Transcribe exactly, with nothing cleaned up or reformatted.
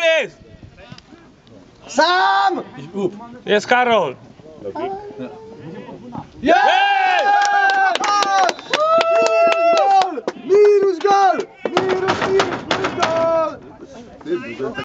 jest! Sam! Jest Karol! Jest! Minus gol! Minus, minus, minus gol!